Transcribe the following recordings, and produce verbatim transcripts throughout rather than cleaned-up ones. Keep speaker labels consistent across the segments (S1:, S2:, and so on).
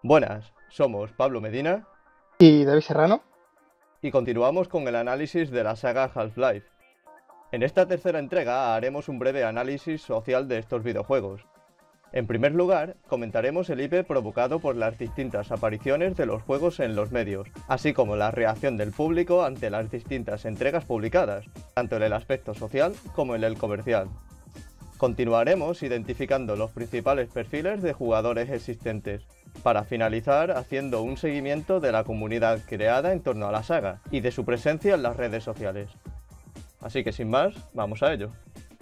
S1: Buenas, somos Pablo Medina
S2: Y David Serrano.
S1: y continuamos con el análisis de la saga Half-Life. En esta tercera entrega haremos un breve análisis social de estos videojuegos. En primer lugar, comentaremos el hype provocado por las distintas apariciones de los juegos en los medios, así como la reacción del público ante las distintas entregas publicadas, tanto en el aspecto social como en el comercial. Continuaremos identificando los principales perfiles de jugadores existentes, para finalizar haciendo un seguimiento de la comunidad creada en torno a la saga y de su presencia en las redes sociales. Así que sin más, vamos a ello.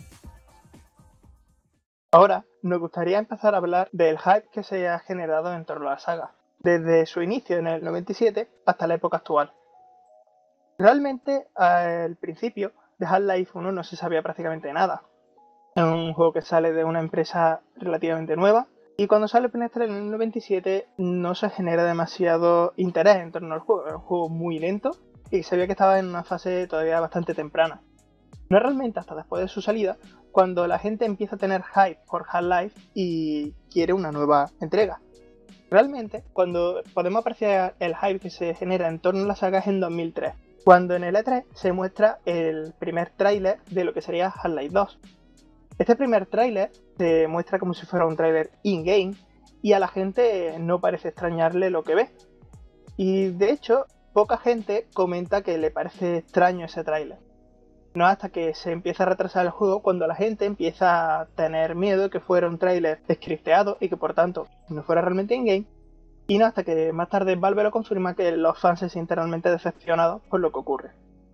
S2: Ahora nos gustaría empezar a hablar del hype que se ha generado en torno a la saga, desde su inicio en el noventa y siete hasta la época actual. Realmente, al principio de Half-Life uno no se sabía prácticamente nada. Es un juego que sale de una empresa relativamente nueva, y cuando sale Penetral en el noventa y siete no se genera demasiado interés en torno al juego. Era un juego muy lento y se veía que estaba en una fase todavía bastante temprana. No es realmente hasta después de su salida cuando la gente empieza a tener hype por Half-Life y quiere una nueva entrega. Realmente, cuando podemos apreciar el hype que se genera en torno a la saga es en dos mil tres, cuando en el E tres se muestra el primer tráiler de lo que sería Half-Life dos. Este primer tráiler se muestra como si fuera un tráiler in-game y a la gente no parece extrañarle lo que ve. Y de hecho, poca gente comenta que le parece extraño ese tráiler. No hasta que se empieza a retrasar el juego cuando la gente empieza a tener miedo de que fuera un tráiler scripteado y que por tanto no fuera realmente in-game. Y no hasta que más tarde Valve lo confirma que los fans se sienten realmente decepcionados por lo que ocurre.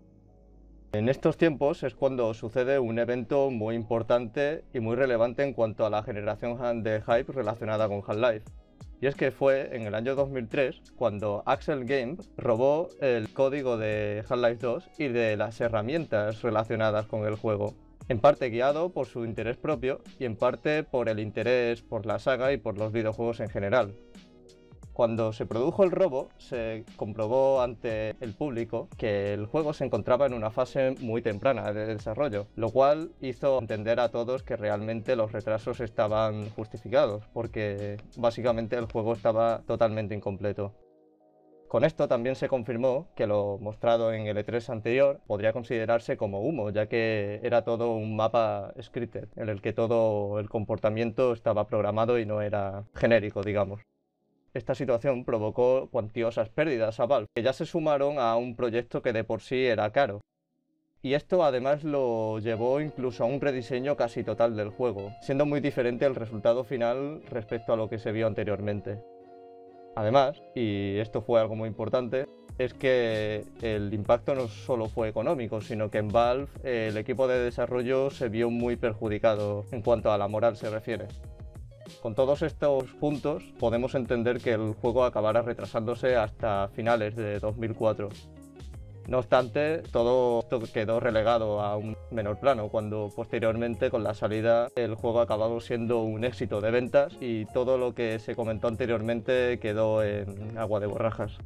S1: En estos tiempos es cuando sucede un evento muy importante y muy relevante en cuanto a la generación de hype relacionada con Half-Life. Y es que fue en el año dos mil tres cuando Axel Games robó el código de Half-Life dos y de las herramientas relacionadas con el juego, en parte guiado por su interés propio y en parte por el interés por la saga y por los videojuegos en general. Cuando se produjo el robo, se comprobó ante el público que el juego se encontraba en una fase muy temprana de desarrollo, lo cual hizo entender a todos que realmente los retrasos estaban justificados, porque básicamente el juego estaba totalmente incompleto. Con esto también se confirmó que lo mostrado en el E tres anterior podría considerarse como humo, ya que era todo un mapa scripted, en el que todo el comportamiento estaba programado y no era genérico, digamos. Esta situación provocó cuantiosas pérdidas a Valve, que ya se sumaron a un proyecto que de por sí era caro. Y esto además lo llevó incluso a un rediseño casi total del juego, siendo muy diferente el resultado final respecto a lo que se vio anteriormente. Además, y esto fue algo muy importante, es que el impacto no solo fue económico, sino que en Valve el equipo de desarrollo se vio muy perjudicado en cuanto a la moral se refiere. Con todos estos puntos podemos entender que el juego acabará retrasándose hasta finales de dos mil cuatro. No obstante, todo esto quedó relegado a un menor plano, cuando posteriormente con la salida el juego acabó siendo un éxito de ventas y todo lo que se comentó anteriormente quedó en agua de borrajas.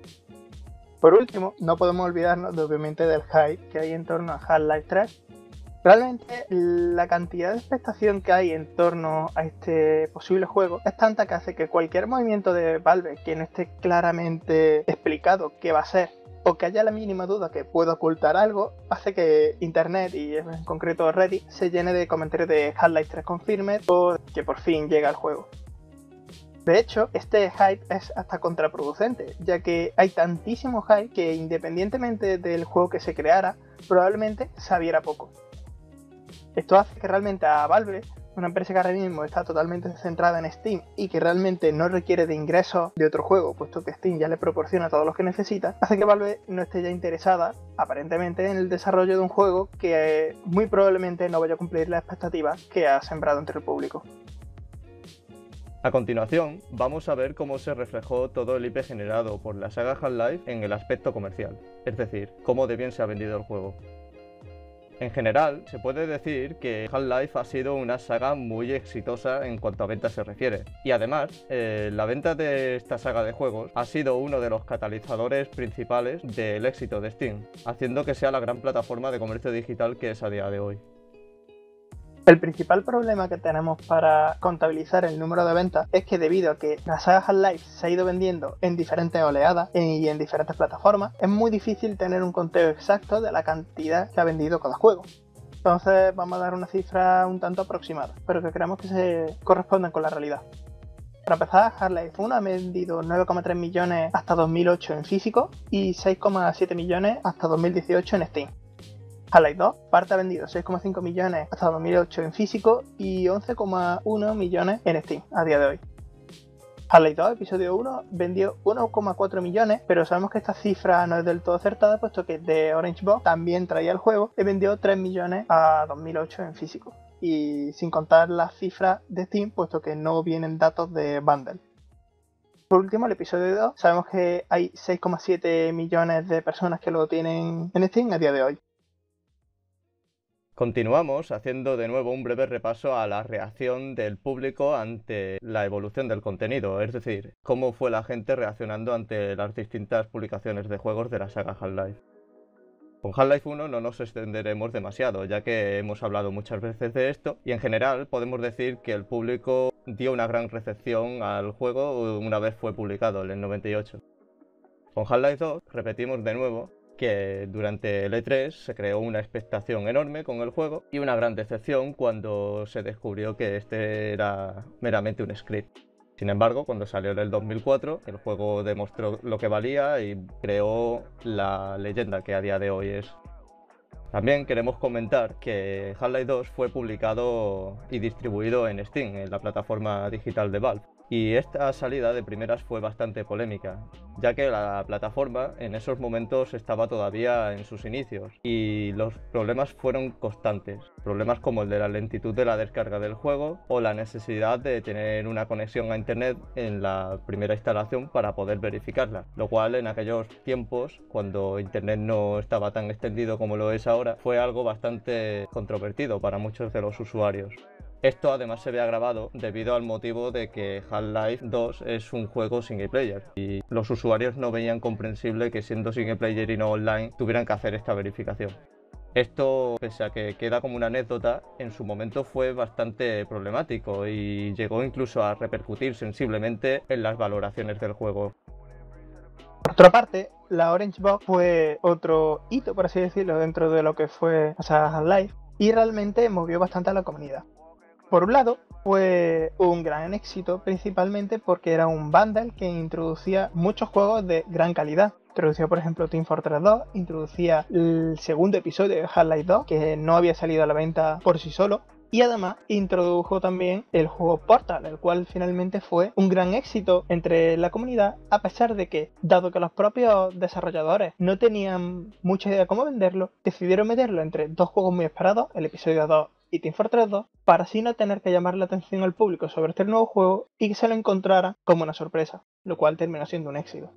S2: Por último, no podemos olvidarnos de, obviamente del hype que hay en torno a Half-Life tres. Realmente la cantidad de expectación que hay en torno a este posible juego es tanta que hace que cualquier movimiento de Valve que no esté claramente explicado qué va a ser o que haya la mínima duda que pueda ocultar algo, hace que internet y en concreto Reddit se llene de comentarios de Half-Life tres Confirmed o que por fin llega el juego. De hecho, este hype es hasta contraproducente, ya que hay tantísimo hype que independientemente del juego que se creara, probablemente sabiera poco. Esto hace que realmente a Valve, una empresa que ahora mismo está totalmente centrada en Steam y que realmente no requiere de ingresos de otro juego, puesto que Steam ya le proporciona todos los que necesita, hace que Valve no esté ya interesada, aparentemente, en el desarrollo de un juego que muy probablemente no vaya a cumplir las expectativas que ha sembrado entre el público.
S1: A continuación, vamos a ver cómo se reflejó todo el hype generado por la saga Half-Life en el aspecto comercial, es decir, cómo de bien se ha vendido el juego. En general, se puede decir que Half-Life ha sido una saga muy exitosa en cuanto a ventas se refiere. Y además, eh, la venta de esta saga de juegos ha sido uno de los catalizadores principales del éxito de Steam, haciendo que sea la gran plataforma de comercio digital que es a día de hoy.
S2: El principal problema que tenemos para contabilizar el número de ventas es que debido a que la saga Half-Life se ha ido vendiendo en diferentes oleadas y en diferentes plataformas, es muy difícil tener un conteo exacto de la cantidad que ha vendido cada juego. Entonces vamos a dar una cifra un tanto aproximada, pero que creemos que se correspondan con la realidad. Para empezar, Half-Life uno ha vendido nueve coma tres millones hasta dos mil ocho en físico y seis coma siete millones hasta dos mil dieciocho en Steam. Half-Life dos parte ha vendido seis coma cinco millones hasta dos mil ocho en físico y once coma uno millones en Steam a día de hoy. Half-Life dos Episodio uno vendió uno coma cuatro millones, pero sabemos que esta cifra no es del todo acertada, puesto que The Orange Box también traía el juego y vendió tres millones a dos mil ocho en físico, y sin contar las cifras de Steam, puesto que no vienen datos de bundle. Por último, el episodio dos, sabemos que hay seis coma siete millones de personas que lo tienen en Steam a día de hoy.
S1: Continuamos haciendo de nuevo un breve repaso a la reacción del público ante la evolución del contenido, es decir, cómo fue la gente reaccionando ante las distintas publicaciones de juegos de la saga Half-Life. Con Half-Life uno no nos extenderemos demasiado, ya que hemos hablado muchas veces de esto, y en general podemos decir que el público dio una gran recepción al juego una vez fue publicado, en el noventa y ocho. Con Half-Life dos repetimos de nuevo que durante el E tres se creó una expectación enorme con el juego y una gran decepción cuando se descubrió que este era meramente un script. Sin embargo, cuando salió en el dos mil cuatro, el juego demostró lo que valía y creó la leyenda que a día de hoy es. También queremos comentar que Half-Life dos fue publicado y distribuido en Steam, en la plataforma digital de Valve. Y esta salida de primeras fue bastante polémica, ya que la plataforma en esos momentos estaba todavía en sus inicios y los problemas fueron constantes. Problemas como el de la lentitud de la descarga del juego o la necesidad de tener una conexión a internet en la primera instalación para poder verificarla, lo cual en aquellos tiempos, cuando internet no estaba tan extendido como lo es ahora, fue algo bastante controvertido para muchos de los usuarios. Esto además se ve agravado debido al motivo de que Half-Life dos es un juego single player y los usuarios no veían comprensible que siendo single player y no online tuvieran que hacer esta verificación. Esto, pese a que queda como una anécdota, en su momento fue bastante problemático y llegó incluso a repercutir sensiblemente en las valoraciones del juego.
S2: Por otra parte, la Orange Box fue otro hito, por así decirlo, dentro de lo que fue o sea, Half-Life, y realmente movió bastante a la comunidad. Por un lado, fue un gran éxito principalmente porque era un bundle que introducía muchos juegos de gran calidad. Introducía, por ejemplo, Team Fortress dos, introducía el segundo episodio de Half-Life dos, que no había salido a la venta por sí solo, y además introdujo también el juego Portal, el cual finalmente fue un gran éxito entre la comunidad, a pesar de que, dado que los propios desarrolladores no tenían mucha idea de cómo venderlo, decidieron meterlo entre dos juegos muy esperados, el episodio dos y Team Fortress dos, para así no tener que llamar la atención al público sobre este nuevo juego y que se lo encontrara como una sorpresa, lo cual terminó siendo un éxito.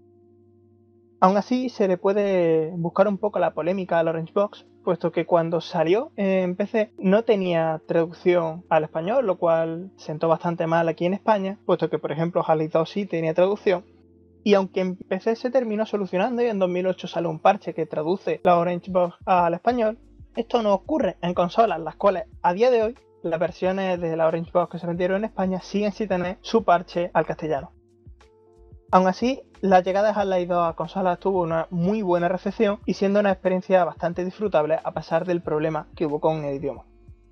S2: Aún así, se le puede buscar un poco la polémica al Orange Box, puesto que cuando salió en P C no tenía traducción al español, lo cual sentó bastante mal aquí en España, puesto que por ejemplo Half-Life dos sí tenía traducción. Y aunque en P C se terminó solucionando y en dos mil ocho sale un parche que traduce la Orange Box al español, esto no ocurre en consolas, las cuales a día de hoy las versiones de la Orange Box que se vendieron en España siguen sin tener su parche al castellano. Aún así, la llegada de Half-Life dos a consolas tuvo una muy buena recepción y siendo una experiencia bastante disfrutable a pesar del problema que hubo con el idioma.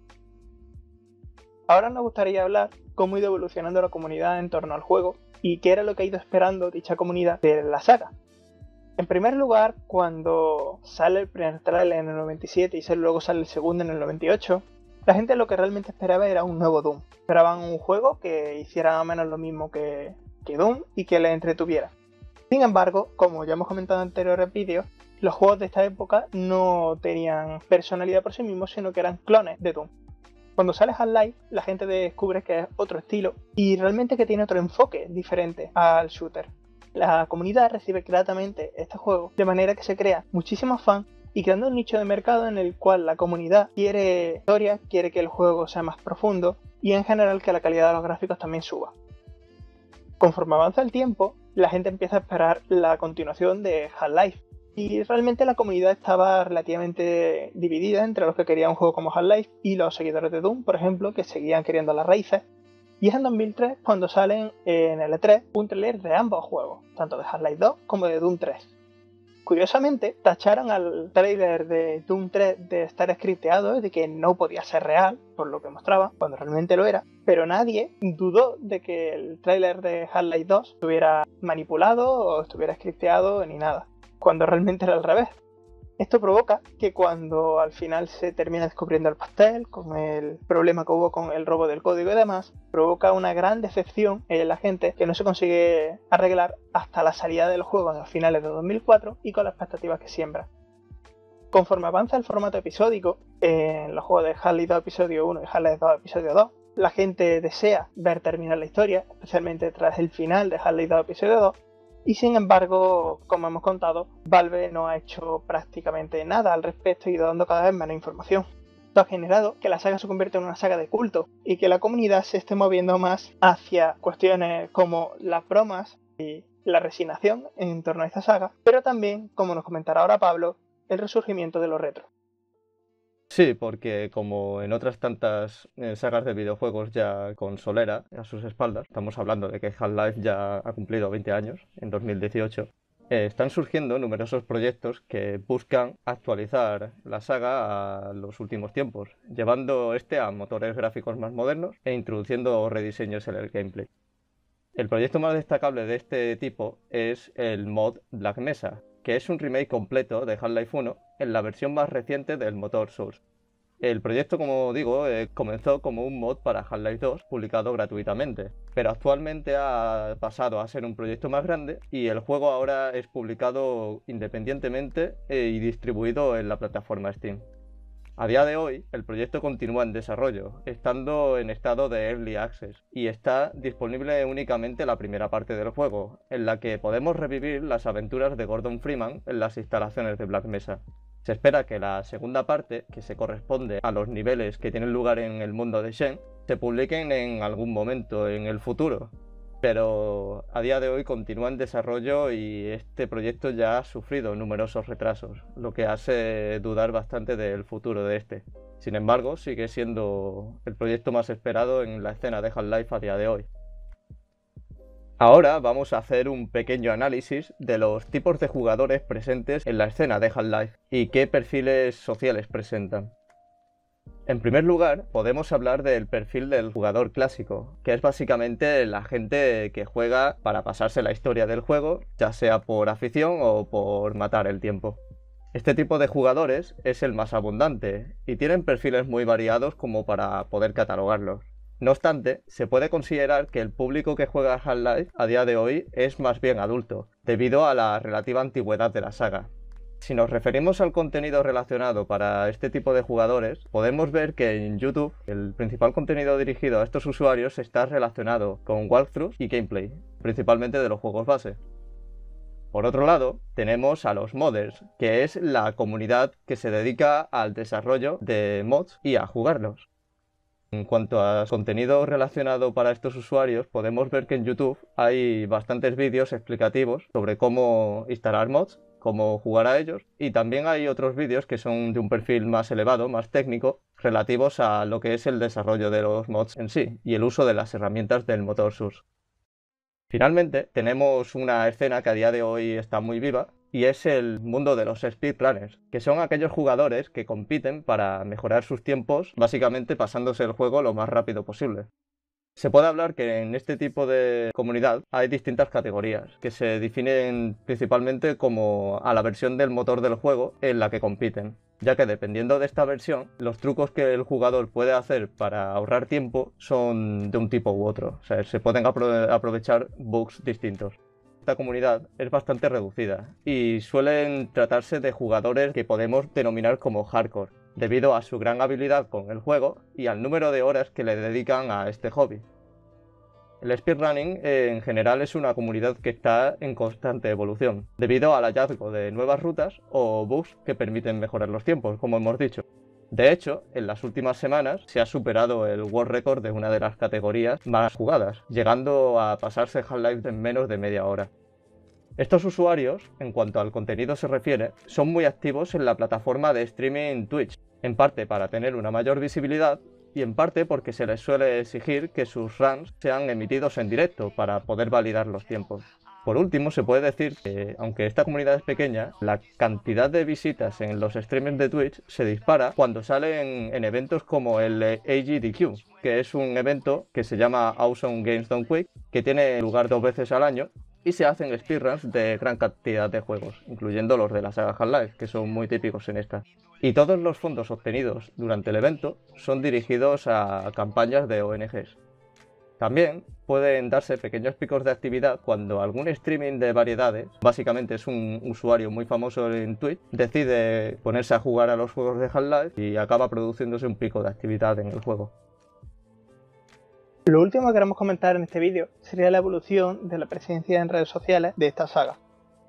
S2: Ahora nos gustaría hablar cómo ha ido evolucionando la comunidad en torno al juego y qué era lo que ha ido esperando dicha comunidad de la saga. En primer lugar, cuando sale el primer trailer en el noventa y siete y luego sale el segundo en el noventa y ocho, la gente lo que realmente esperaba era un nuevo Doom. Esperaban un juego que hiciera más o menos lo mismo que, que Doom y que les entretuviera. Sin embargo, como ya hemos comentado en anteriores vídeos, los juegos de esta época no tenían personalidad por sí mismos, sino que eran clones de Doom. Cuando sale Half-Life, la gente descubre que es otro estilo y realmente que tiene otro enfoque diferente al shooter. La comunidad recibe gratamente este juego, de manera que se crea muchísimos fans y creando un nicho de mercado en el cual la comunidad quiere historia, quiere que el juego sea más profundo y en general que la calidad de los gráficos también suba. Conforme avanza el tiempo, la gente empieza a esperar la continuación de Half-Life. Y realmente la comunidad estaba relativamente dividida entre los que querían un juego como Half-Life y los seguidores de Doom, por ejemplo, que seguían queriendo las raíces. Y es en dos mil tres cuando salen en el E tres un trailer de ambos juegos, tanto de Half-Life dos como de Doom tres. Curiosamente, tacharon al trailer de Doom tres de estar scripteado, de que no podía ser real, por lo que mostraba, cuando realmente lo era, pero nadie dudó de que el trailer de Half-Life dos estuviera manipulado o estuviera scripteado ni nada, cuando realmente era al revés. Esto provoca que cuando al final se termina descubriendo el pastel, con el problema que hubo con el robo del código y demás, provoca una gran decepción en la gente que no se consigue arreglar hasta la salida del juego en los finales de dos mil cuatro y con las expectativas que siembra. Conforme avanza el formato episódico, en los juegos de Half-Life dos Episodio uno y Half-Life dos Episodio dos, la gente desea ver terminar la historia, especialmente tras el final de Half-Life dos Episodio dos, y sin embargo, como hemos contado, Valve no ha hecho prácticamente nada al respecto y ido dando cada vez menos información. Esto ha generado que la saga se convierta en una saga de culto y que la comunidad se esté moviendo más hacia cuestiones como las bromas y la resignación en torno a esta saga, pero también, como nos comentará ahora Pablo, el resurgimiento de los retro.
S1: Sí, porque como en otras tantas eh, sagas de videojuegos ya con Solera a sus espaldas, estamos hablando de que Half-Life ya ha cumplido veinte años, en dos mil dieciocho, eh, están surgiendo numerosos proyectos que buscan actualizar la saga a los últimos tiempos, llevando este a motores gráficos más modernos e introduciendo rediseños en el gameplay. El proyecto más destacable de este tipo es el mod Black Mesa, que es un remake completo de Half-Life uno en la versión más reciente del motor Source. El proyecto, como digo, eh, comenzó como un mod para Half-Life dos publicado gratuitamente, pero actualmente ha pasado a ser un proyecto más grande y el juego ahora es publicado independientemente eh, y distribuido en la plataforma Steam. A día de hoy, el proyecto continúa en desarrollo, estando en estado de Early Access, y está disponible únicamente la primera parte del juego, en la que podemos revivir las aventuras de Gordon Freeman en las instalaciones de Black Mesa. Se espera que la segunda parte, que se corresponde a los niveles que tienen lugar en el mundo de Shen, se publiquen en algún momento en el futuro. Pero a día de hoy continúa en desarrollo y este proyecto ya ha sufrido numerosos retrasos, lo que hace dudar bastante del futuro de este. Sin embargo, sigue siendo el proyecto más esperado en la escena de Half-Life a día de hoy. Ahora vamos a hacer un pequeño análisis de los tipos de jugadores presentes en la escena de Half-Life y qué perfiles sociales presentan. En primer lugar, podemos hablar del perfil del jugador clásico, que es básicamente la gente que juega para pasarse la historia del juego, ya sea por afición o por matar el tiempo. Este tipo de jugadores es el más abundante y tienen perfiles muy variados como para poder catalogarlos. No obstante, se puede considerar que el público que juega Half-Life a día de hoy es más bien adulto, debido a la relativa antigüedad de la saga. Si nos referimos al contenido relacionado para este tipo de jugadores, podemos ver que en YouTube el principal contenido dirigido a estos usuarios está relacionado con walkthroughs y gameplay, principalmente de los juegos base. Por otro lado, tenemos a los modders, que es la comunidad que se dedica al desarrollo de mods y a jugarlos. En cuanto a contenido relacionado para estos usuarios, podemos ver que en YouTube hay bastantes vídeos explicativos sobre cómo instalar mods, cómo jugar a ellos, y también hay otros vídeos que son de un perfil más elevado, más técnico, relativos a lo que es el desarrollo de los mods en sí y el uso de las herramientas del motor Source. Finalmente, tenemos una escena que a día de hoy está muy viva, y es el mundo de los speedrunners, que son aquellos jugadores que compiten para mejorar sus tiempos, básicamente pasándose el juego lo más rápido posible. Se puede hablar que en este tipo de comunidad hay distintas categorías, que se definen principalmente como a la versión del motor del juego en la que compiten, ya que dependiendo de esta versión, los trucos que el jugador puede hacer para ahorrar tiempo son de un tipo u otro, o sea, se pueden apro- aprovechar bugs distintos. Esta comunidad es bastante reducida y suelen tratarse de jugadores que podemos denominar como hardcore, debido a su gran habilidad con el juego y al número de horas que le dedican a este hobby. El speedrunning eh, en general es una comunidad que está en constante evolución, debido al hallazgo de nuevas rutas o bugs que permiten mejorar los tiempos, como hemos dicho. De hecho, en las últimas semanas se ha superado el world record de una de las categorías más jugadas, llegando a pasarse Half-Life en menos de media hora. Estos usuarios, en cuanto al contenido se refiere, son muy activos en la plataforma de streaming Twitch, en parte para tener una mayor visibilidad y en parte porque se les suele exigir que sus runs sean emitidos en directo para poder validar los tiempos. Por último, se puede decir que, aunque esta comunidad es pequeña, la cantidad de visitas en los streamers de Twitch se dispara cuando salen en eventos como el A G D Q, que es un evento que se llama Awesome Games Done Quick, que tiene lugar dos veces al año y se hacen speedruns de gran cantidad de juegos, incluyendo los de la saga Half-Life, que son muy típicos en esta. Y todos los fondos obtenidos durante el evento son dirigidos a campañas de O N Ges. También pueden darse pequeños picos de actividad cuando algún streaming de variedades, básicamente es un usuario muy famoso en Twitch, decide ponerse a jugar a los juegos de Half-Life y acaba produciéndose un pico de actividad en el juego.
S2: Lo último que queremos comentar en este vídeo sería la evolución de la presencia en redes sociales de esta saga.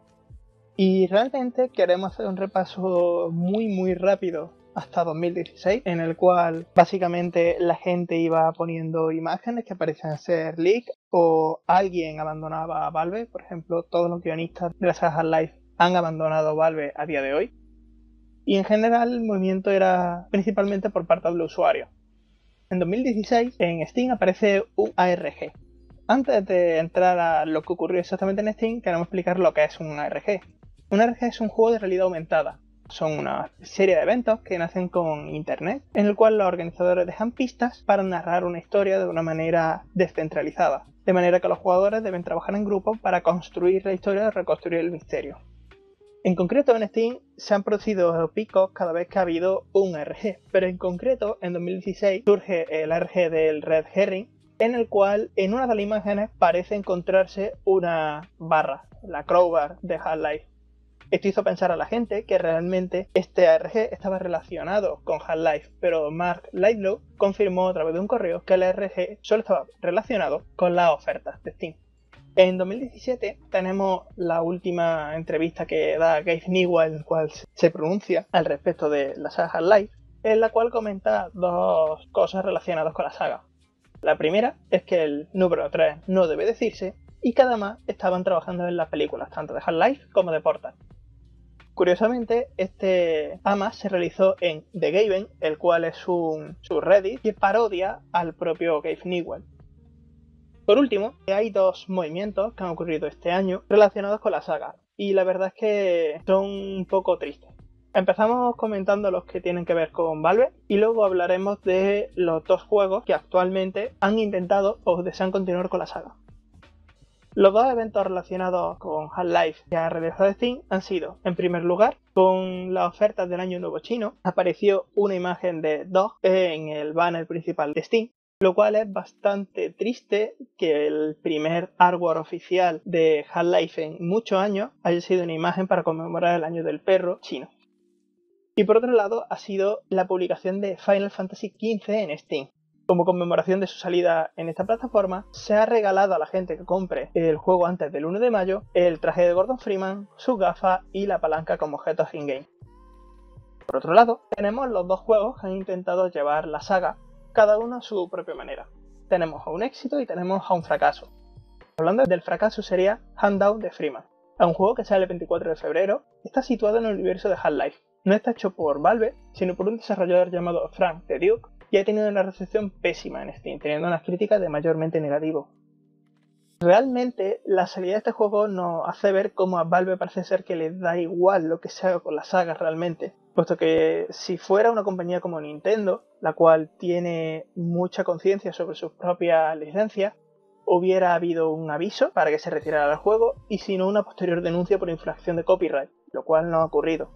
S2: Y realmente queremos hacer un repaso muy muy rápido hasta dos mil dieciséis, en el cual básicamente la gente iba poniendo imágenes que parecían ser leaks o alguien abandonaba Valve. Por ejemplo, todos los guionistas de la saga Half-Life han abandonado Valve a día de hoy. Y en general el movimiento era principalmente por parte del usuario. En dos mil dieciséis en Steam aparece un A R G. Antes de entrar a lo que ocurrió exactamente en Steam, queremos explicar lo que es un A R G. Un A R G es un juego de realidad aumentada. Son una serie de eventos que nacen con internet, en el cual los organizadores dejan pistas para narrar una historia de una manera descentralizada, de manera que los jugadores deben trabajar en grupo para construir la historia y reconstruir el misterio. En concreto en Steam se han producido picos cada vez que ha habido un A R G, pero en concreto en dos mil dieciséis surge el A R G del Red Herring, en el cual en una de las imágenes parece encontrarse una barra, la crowbar de Half-Life. Esto hizo pensar a la gente que realmente este A R G estaba relacionado con Half-Life, pero Mark Laidlaw confirmó a través de un correo que el A R G solo estaba relacionado con las ofertas de Steam. En dos mil diecisiete tenemos la última entrevista que da Gabe Newell, en la cual se pronuncia al respecto de la saga Half-Life, en la cual comenta dos cosas relacionadas con la saga. La primera es que el número tres no debe decirse y que además estaban trabajando en las películas tanto de Half-Life como de Portal. Curiosamente, este A M A se realizó en The Gaben, el cual es un subreddit que parodia al propio Gabe Newell. Por último, hay dos movimientos que han ocurrido este año relacionados con la saga, y la verdad es que son un poco tristes. Empezamos comentando los que tienen que ver con Valve, y luego hablaremos de los dos juegos que actualmente han intentado o desean continuar con la saga. Los dos eventos relacionados con Half-Life que ha realizado Steam han sido, en primer lugar, con las ofertas del Año Nuevo Chino, apareció una imagen de Dog en el banner principal de Steam, lo cual es bastante triste que el primer hardware oficial de Half-Life en muchos años haya sido una imagen para conmemorar el Año del Perro chino. Y por otro lado ha sido la publicación de Final Fantasy quince en Steam. Como conmemoración de su salida en esta plataforma, se ha regalado a la gente que compre el juego antes del uno de mayo el traje de Gordon Freeman, sus gafas y la palanca como objetos in-game. Por otro lado, tenemos los dos juegos que han intentado llevar la saga, cada uno a su propia manera. Tenemos a un éxito y tenemos a un fracaso. Hablando del fracaso sería Handdown de Freeman. Es un juego que sale el veinticuatro de febrero, está situado en el universo de Half-Life. No está hecho por Valve, sino por un desarrollador llamado Frank the Duke, y ha tenido una recepción pésima en Steam, teniendo unas críticas de mayormente negativo. Realmente, la salida de este juego nos hace ver cómo a Valve parece ser que les da igual lo que se haga con la saga realmente, puesto que si fuera una compañía como Nintendo, la cual tiene mucha conciencia sobre sus propias licencias, hubiera habido un aviso para que se retirara el juego y si no una posterior denuncia por infracción de copyright, lo cual no ha ocurrido.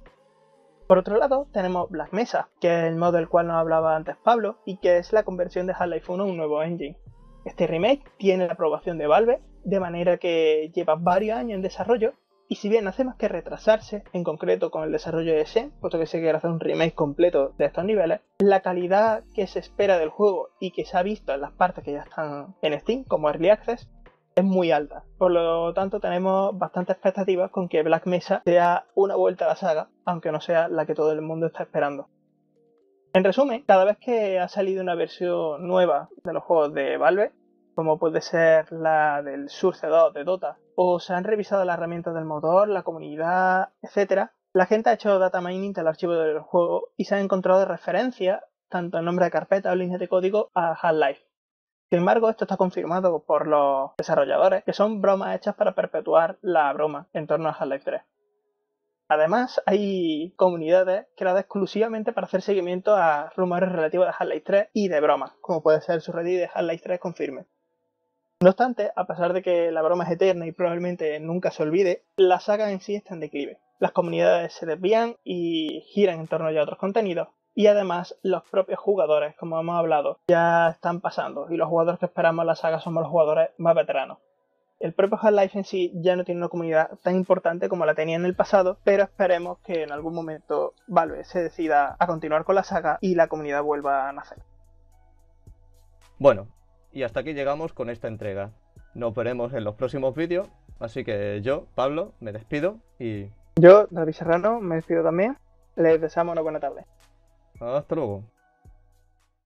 S2: Por otro lado, tenemos Black Mesa, que es el modo del cual nos hablaba antes Pablo y que es la conversión de Half-Life uno a un nuevo engine. Este remake tiene la aprobación de Valve, de manera que lleva varios años en desarrollo y si bien hace más que retrasarse, en concreto con el desarrollo de Xen, puesto que se quiere hacer un remake completo de estos niveles, la calidad que se espera del juego y que se ha visto en las partes que ya están en Steam, como Early Access, es muy alta. Por lo tanto, tenemos bastantes expectativas con que Black Mesa sea una vuelta a la saga, aunque no sea la que todo el mundo está esperando. En resumen, cada vez que ha salido una versión nueva de los juegos de Valve, como puede ser la del Source dos de Dota, o se han revisado las herramientas del motor, la comunidad, etcétera, la gente ha hecho data mining del archivo del juego y se han encontrado referencias, tanto en nombre de carpeta o líneas de código, a Half-Life. Sin embargo, esto está confirmado por los desarrolladores, que son bromas hechas para perpetuar la broma en torno a Half-Life tres. Además, hay comunidades creadas exclusivamente para hacer seguimiento a rumores relativos a Half-Life tres y de bromas, como puede ser el subreddit de Half-Life tres Confirme. No obstante, a pesar de que la broma es eterna y probablemente nunca se olvide, la saga en sí está en declive. Las comunidades se desvían y giran en torno ya a otros contenidos, y además los propios jugadores, como hemos hablado, ya están pasando, y los jugadores que esperamos en la saga somos los jugadores más veteranos. El propio Half-Life en sí ya no tiene una comunidad tan importante como la tenía en el pasado, pero esperemos que en algún momento Valve se decida a continuar con la saga y la comunidad vuelva a nacer.
S1: Bueno, y hasta aquí llegamos con esta entrega. Nos veremos en los próximos vídeos, así que yo, Pablo, me despido y...
S2: Yo, David Serrano, me despido también. Les deseamos una buena tarde.
S1: hasta luego.